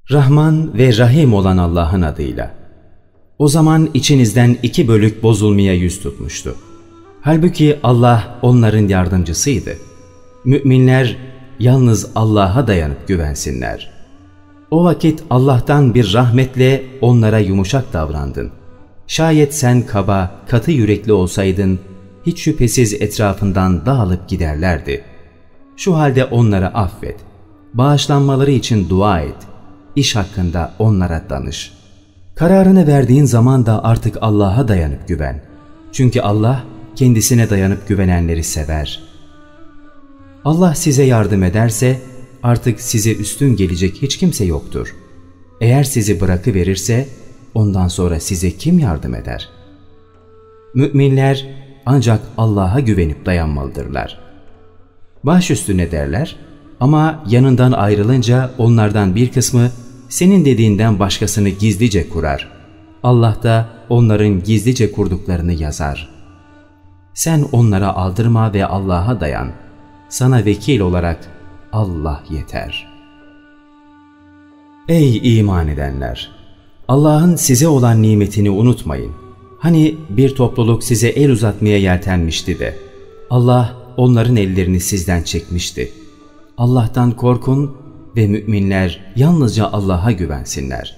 Rahman ve Rahim olan Allah'ın adıyla. O zaman içinizden 2 bölük bozulmaya yüz tutmuştu. Halbuki Allah onların yardımcısıydı. Müminler yalnız Allah'a dayanıp güvensinler. O vakit Allah'tan bir rahmetle onlara yumuşak davrandın. Şayet sen kaba, katı yürekli olsaydın, hiç şüphesiz etrafından dağılıp giderlerdi. Şu halde onlara affet, bağışlanmaları için dua et, iş hakkında onlara danış. Kararını verdiğin zaman da artık Allah'a dayanıp güven. Çünkü Allah kendisine dayanıp güvenenleri sever. Allah size yardım ederse artık size üstün gelecek hiç kimse yoktur. Eğer sizi bırakıverirse ondan sonra size kim yardım eder? Müminler ancak Allah'a güvenip dayanmalıdırlar. Baş üstüne derler ama yanından ayrılınca onlardan bir kısmı senin dediğinden başkasını gizlice kurar. Allah da onların gizlice kurduklarını yazar. Sen onlara aldırma ve Allah'a dayan. Sana vekil olarak Allah yeter. Ey iman edenler! Allah'ın size olan nimetini unutmayın. Hani bir topluluk size el uzatmaya yeltenmişti de Allah onların ellerini sizden çekmişti. Allah'tan korkun ve müminler yalnızca Allah'a güvensinler.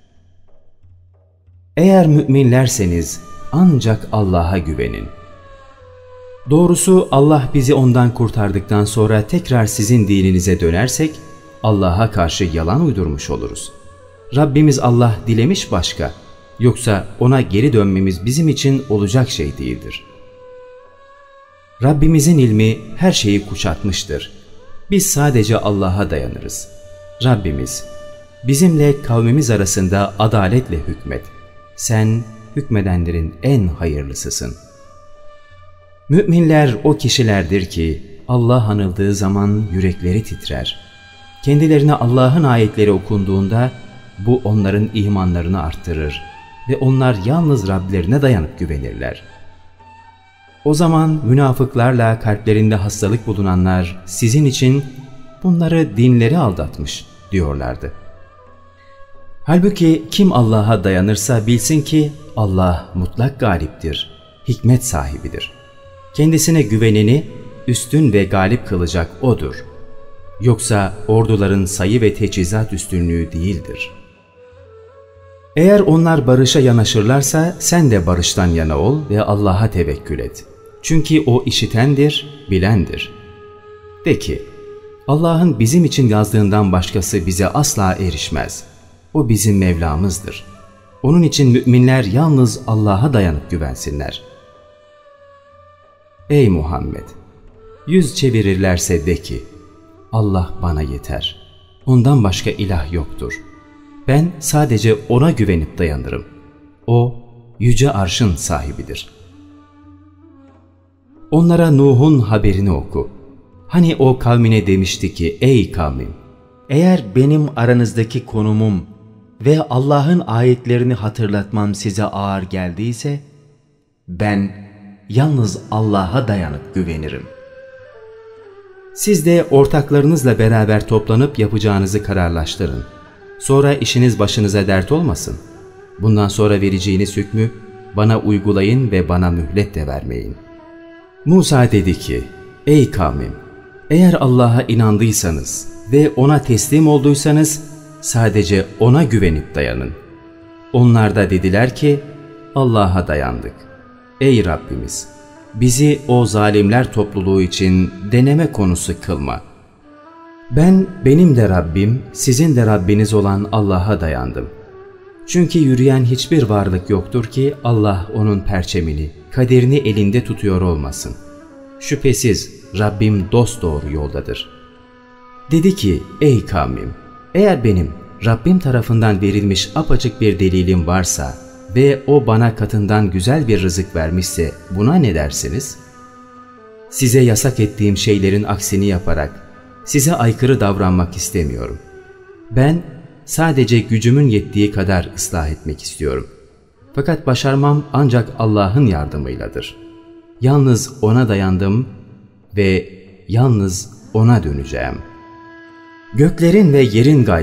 Eğer müminlerseniz ancak Allah'a güvenin. Doğrusu Allah bizi ondan kurtardıktan sonra tekrar sizin dininize dönersek Allah'a karşı yalan uydurmuş oluruz. Rabbimiz Allah dilemiş başka, yoksa ona geri dönmemiz bizim için olacak şey değildir. Rabbimizin ilmi her şeyi kuşatmıştır. Biz sadece Allah'a dayanırız. Rabbimiz, bizimle kavmimiz arasında adaletle hükmet. Sen hükmedenlerin en hayırlısısın. Müminler o kişilerdir ki Allah anıldığı zaman yürekleri titrer. Kendilerine Allah'ın ayetleri okunduğunda bu onların imanlarını arttırır ve onlar yalnız Rablerine dayanıp güvenirler. O zaman münafıklarla kalplerinde hastalık bulunanlar sizin için bunları dinleri aldatmış diyorlardı. Halbuki kim Allah'a dayanırsa bilsin ki Allah mutlak galiptir, hikmet sahibidir. Kendisine güveneni üstün ve galip kılacak O'dur. Yoksa orduların sayı ve teçhizat üstünlüğü değildir. Eğer onlar barışa yanaşırlarsa sen de barıştan yana ol ve Allah'a tevekkül et. Çünkü O işitendir, bilendir. De ki, Allah'ın bizim için yazdığından başkası bize asla erişmez. O bizim Mevlamızdır. Onun için müminler yalnız Allah'a dayanıp güvensinler. Ey Muhammed! Yüz çevirirlerse de ki, Allah bana yeter. Ondan başka ilah yoktur. Ben sadece O'na güvenip dayanırım. O, yüce arşın sahibidir. Onlara Nuh'un haberini oku. Hani o kavmine demişti ki, ey kavmim! Eğer benim aranızdaki konumum ve Allah'ın ayetlerini hatırlatmam size ağır geldiyse, ben yalnız Allah'a dayanıp güvenirim. Siz de ortaklarınızla beraber toplanıp yapacağınızı kararlaştırın. Sonra işiniz başınıza dert olmasın. Bundan sonra vereceğiniz hükmü bana uygulayın ve bana mühlet de vermeyin. Musa dedi ki, ey kavmim! Eğer Allah'a inandıysanız ve O'na teslim olduysanız sadece O'na güvenip dayanın. Onlar da dediler ki, Allah'a dayandık. Ey Rabbimiz! Bizi o zalimler topluluğu için deneme konusu kılma. Benim de Rabbim, sizin de Rabbiniz olan Allah'a dayandım. Çünkü yürüyen hiçbir varlık yoktur ki Allah onun perçemini, kaderini elinde tutuyor olmasın. Şüphesiz Rabbim dosdoğru yoldadır. Dedi ki, ey kavmim! Eğer benim Rabbim tarafından verilmiş apaçık bir delilim varsa ve O bana katından güzel bir rızık vermişse buna ne dersiniz? Size yasak ettiğim şeylerin aksini yaparak size aykırı davranmak istemiyorum. Ben sadece gücümün yettiği kadar ıslah etmek istiyorum. Fakat başarmam ancak Allah'ın yardımıyladır. Yalnız O'na dayandım ve yalnız O'na döneceğim. Göklerin ve yerin gaybı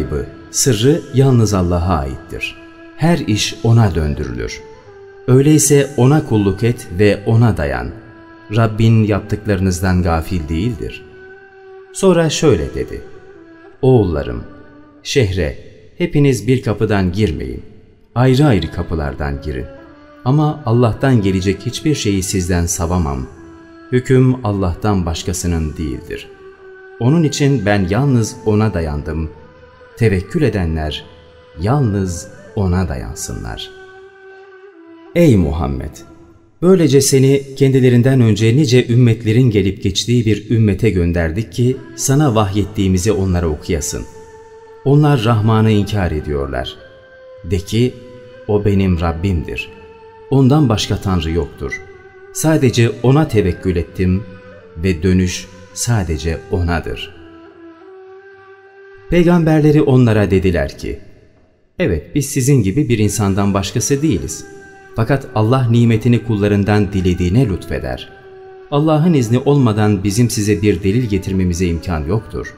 sırrı yalnız Allah'a aittir. Her iş O'na döndürülür. Öyleyse O'na kulluk et ve O'na dayan. Rabbin yaptıklarınızdan gafil değildir. Sonra şöyle dedi: Oğullarım, şehre hepiniz bir kapıdan girmeyin. Ayrı ayrı kapılardan girin. Ama Allah'tan gelecek hiçbir şeyi sizden savamam. Hüküm Allah'tan başkasının değildir. Onun için ben yalnız O'na dayandım. Tevekkül edenler yalnız O'na dayansınlar. Ey Muhammed! Böylece seni kendilerinden önce nice ümmetlerin gelip geçtiği bir ümmete gönderdik ki sana vahyettiğimizi onlara okuyasın. Onlar Rahman'ı inkar ediyorlar. De ki, o benim Rabbimdir. Ondan başka Tanrı yoktur. Sadece O'na tevekkül ettim ve dönüş sadece O'nadır. Peygamberleri onlara dediler ki, evet biz sizin gibi bir insandan başkası değiliz. Fakat Allah nimetini kullarından dilediğine lütfeder. Allah'ın izni olmadan bizim size bir delil getirmemize imkan yoktur.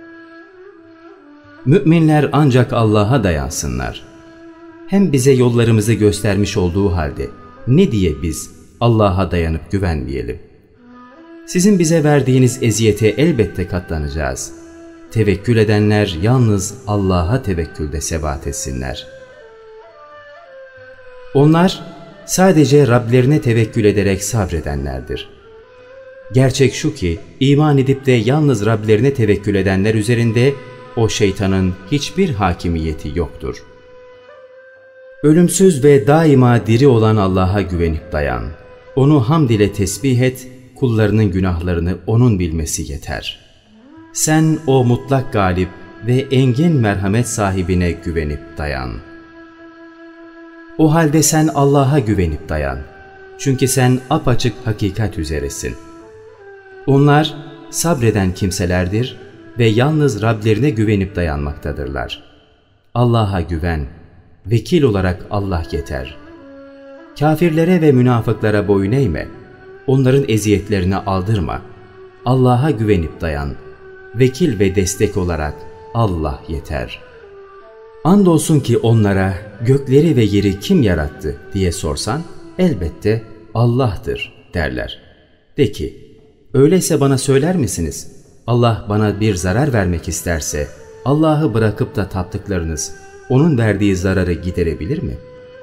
Müminler ancak Allah'a dayansınlar. Hem bize yollarımızı göstermiş olduğu halde ne diye biz Allah'a dayanıp güvenmeyelim? Sizin bize verdiğiniz eziyete elbette katlanacağız. Tevekkül edenler yalnız Allah'a tevekkülde sebat etsinler. Onlar sadece Rablerine tevekkül ederek sabredenlerdir. Gerçek şu ki iman edip de yalnız Rablerine tevekkül edenler üzerinde o şeytanın hiçbir hakimiyeti yoktur. Ölümsüz ve daima diri olan Allah'a güvenip dayan. Onu hamd ile tesbih et, kullarının günahlarını O'nun bilmesi yeter. Sen o mutlak galip ve engin merhamet sahibine güvenip dayan. O halde sen Allah'a güvenip dayan. Çünkü sen apaçık hakikat üzeresin. Onlar sabreden kimselerdir ve yalnız Rablerine güvenip dayanmaktadırlar. Allah'a güven, vekil olarak Allah yeter. Kafirlere ve münafıklara boyun eğme, onların eziyetlerini aldırma. Allah'a güvenip dayan, vekil ve destek olarak Allah yeter. Andolsun ki onlara gökleri ve yeri kim yarattı diye sorsan, elbette Allah'tır derler. De ki, öyleyse bana söyler misiniz? Allah bana bir zarar vermek isterse, Allah'ı bırakıp da taptıklarınız, O'nun verdiği zararı giderebilir mi?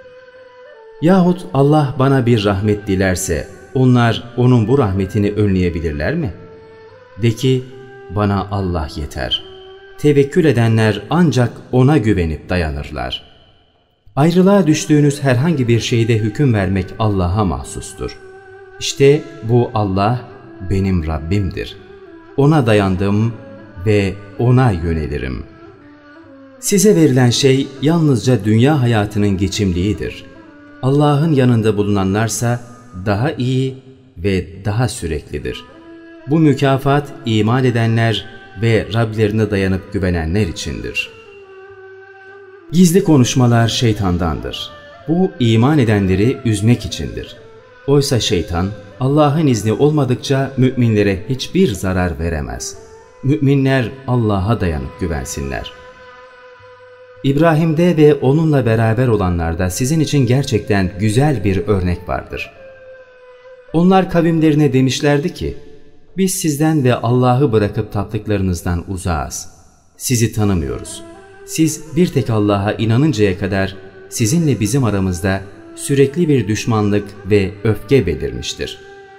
Yahut Allah bana bir rahmet dilerse, onlar O'nun bu rahmetini önleyebilirler mi? De ki, bana Allah yeter. Tevekkül edenler ancak O'na güvenip dayanırlar. Ayrılığa düştüğünüz herhangi bir şeyde hüküm vermek Allah'a mahsustur. İşte bu Allah benim Rabbimdir. O'na dayandım ve O'na yönelirim. Size verilen şey yalnızca dünya hayatının geçimliğidir. Allah'ın yanında bulunanlarsa daha iyi ve daha süreklidir. Bu mükafat iman edenler ve Rablerine dayanıp güvenenler içindir. Gizli konuşmalar şeytandandır. Bu iman edenleri üzmek içindir. Oysa şeytan Allah'ın izni olmadıkça müminlere hiçbir zarar veremez. Müminler Allah'a dayanıp güvensinler. İbrahim'de ve onunla beraber olanlarda sizin için gerçekten güzel bir örnek vardır. Onlar kavimlerine demişlerdi ki, biz sizden ve Allah'ı bırakıp taptıklarınızdan uzağız. Sizi tanımıyoruz. Siz bir tek Allah'a inanıncaya kadar sizinle bizim aramızda sürekli bir düşmanlık ve öfke belirmiştir.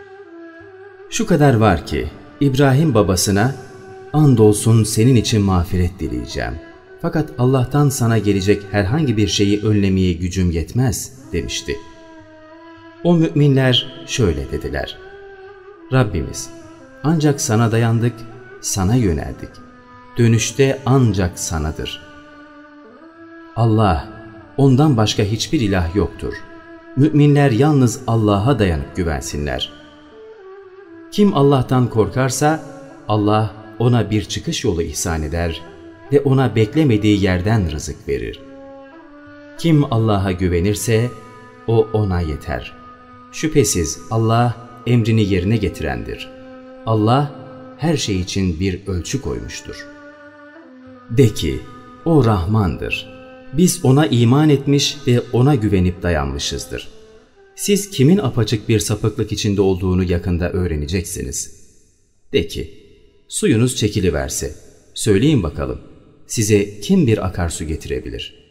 Şu kadar var ki İbrahim babasına, andolsun senin için mağfiret dileyeceğim. Fakat Allah'tan sana gelecek herhangi bir şeyi önlemeye gücüm yetmez demişti. O müminler şöyle dediler: Rabbimiz, ancak sana dayandık, sana yöneldik. Dönüşte ancak sanadır. Allah, ondan başka hiçbir ilah yoktur. Müminler yalnız Allah'a dayanıp güvensinler. Kim Allah'tan korkarsa Allah ona bir çıkış yolu ihsan eder ve ona beklemediği yerden rızık verir. Kim Allah'a güvenirse o ona yeter. Şüphesiz Allah emrini yerine getirendir. Allah her şey için bir ölçü koymuştur. De ki, O Rahmandır. Biz ona iman etmiş ve ona güvenip dayanmışızdır. Siz kimin apaçık bir sapıklık içinde olduğunu yakında öğreneceksiniz. De ki, suyunuz çekiliverse, söyleyin bakalım, size kim bir akarsu getirebilir?